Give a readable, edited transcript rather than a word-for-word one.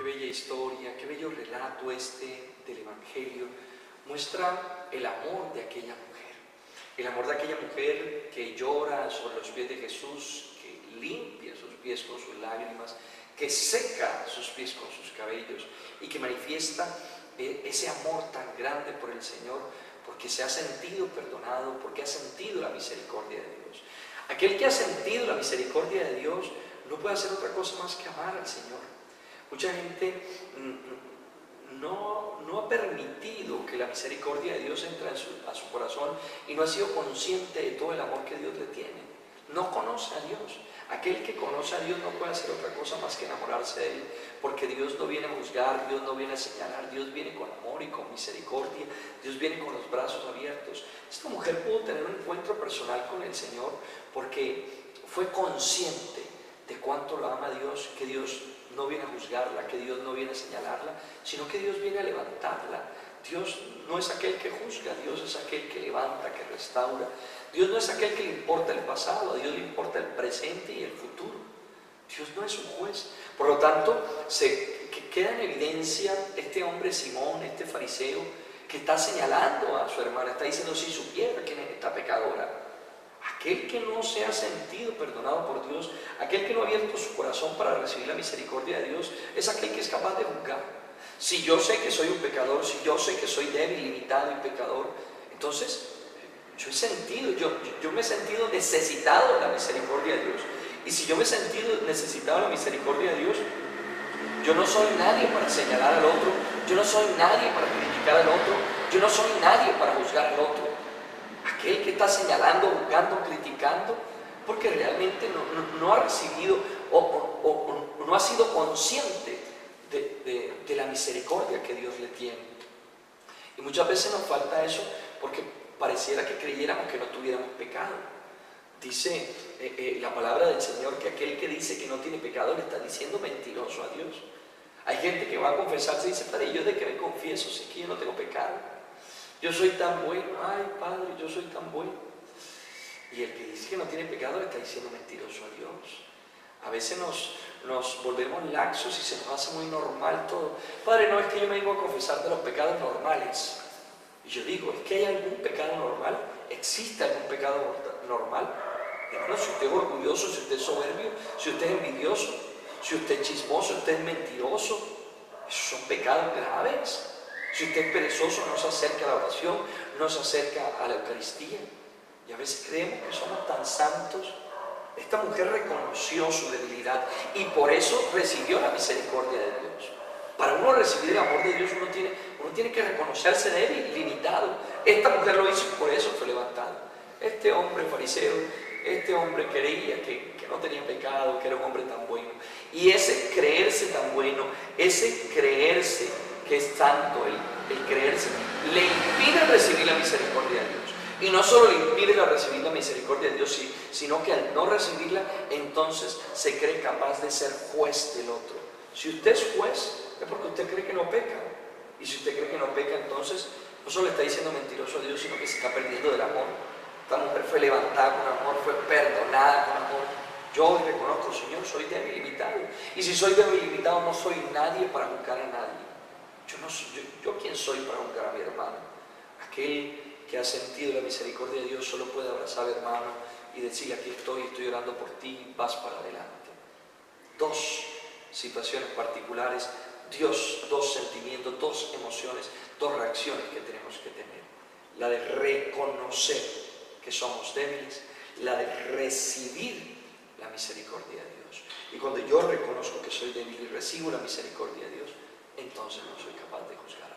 bella historia, qué bello relato este del Evangelio. Muestra el amor de aquella mujer. El amor de aquella mujer que llora sobre los pies de Jesús, que limpia sus pies con sus lágrimas, que seca sus pies con sus cabellos y que manifiesta ese amor tan grande por el Señor, porque se ha sentido perdonado, porque ha sentido la misericordia de Dios. Aquel que ha sentido la misericordia de Dios no puede hacer otra cosa más que amar al Señor. Mucha gente no ha permitido que la misericordia de Dios entre a su corazón y no ha sido consciente de todo el amor que Dios le tiene. No conoce a Dios. Aquel que conoce a Dios no puede hacer otra cosa más que enamorarse de Él, porque Dios no viene a juzgar, Dios no viene a señalar, Dios viene con amor y con misericordia, Dios viene con los brazos abiertos. Esta mujer pudo tener un encuentro personal con el Señor porque fue consciente de cuánto lo ama Dios, que Dios no viene a juzgarla, que Dios no viene a señalarla, sino que Dios viene a levantarla. Dios no es aquel que juzga, Dios es aquel que levanta, que restaura. Dios no es aquel que le importa el pasado, a Dios le importa el presente y el futuro. Dios no es un juez. Por lo tanto, queda en evidencia este hombre Simón, este fariseo, que está señalando a su hermana, está diciendo: si supiera quién es esta pecadora. Aquel que no se ha sentido perdonado por Dios, aquel que no ha abierto su corazón para recibir la misericordia de Dios, es aquel que es capaz de juzgar. Si yo sé que soy un pecador, si yo sé que soy débil, limitado y pecador, entonces yo me he sentido necesitado de la misericordia de Dios. Y si yo me he sentido necesitado de la misericordia de Dios, yo no soy nadie para señalar al otro, yo no soy nadie para criticar al otro, yo no soy nadie para juzgar al otro. Aquel que está señalando, juzgando, criticando, porque realmente no ha recibido o no ha sido consciente de la misericordia que Dios le tiene. Y muchas veces nos falta eso porque pareciera que creyéramos que no tuviéramos pecado. Dice la palabra del Señor que aquel que dice que no tiene pecado le está diciendo mentiroso a Dios. Hay gente que va a confesarse y dice: Padre, ¿yo de qué me confieso si es que yo no tengo pecado? Yo soy tan bueno, ay Padre, yo soy tan bueno. Y el que dice que no tiene pecado le está diciendo mentiroso a Dios. A veces nos volvemos laxos y se nos hace muy normal todo. Padre, no es que yo me vengo a confesar de los pecados normales. Y yo digo: ¿es que hay algún pecado normal? ¿Existe algún pecado normal? Hermano, si usted es orgulloso, si usted es soberbio, si usted es envidioso, si usted es chismoso, si usted es mentiroso, esos son pecados graves. Si usted es perezoso, no se acerca a la oración, no se acerca a la Eucaristía. Y a veces creemos que somos tan santos. Esta mujer reconoció su debilidad y por eso recibió la misericordia de Dios. Para uno recibir el amor de Dios, uno tiene que reconocerse débil, limitado. Esta mujer lo hizo y por eso fue levantada. Este hombre fariseo, este hombre creía que no tenía pecado, que era un hombre tan bueno. Y ese creerse tan bueno, ese creerse que es santo, el creerse, le impide recibir la misericordia de Dios. Y no solo le impide recibir la misericordia de Dios, sino que al no recibirla, entonces se cree capaz de ser juez del otro. Si usted es juez, es porque usted cree que no peca. Y si usted cree que no peca, entonces no solo le está diciendo mentiroso a Dios, sino que se está perdiendo del amor. Esta mujer fue levantada con amor, fue perdonada con amor. Yo hoy reconozco: Señor, soy débil y limitado. Y si soy débil y limitado, no soy nadie para juzgar a nadie. Yo ¿quién soy para juzgar a mi hermano? Aquel que ha sentido la misericordia de Dios solo puede abrazar al hermano y decirle: aquí estoy orando por ti, vas para adelante. Dos situaciones particulares, dos sentimientos, dos emociones, dos reacciones que tenemos que tener: la de reconocer que somos débiles, la de recibir la misericordia de Dios. Y cuando yo reconozco que soy débil y recibo la misericordia de Dios, entonces no soy capaz de juzgar a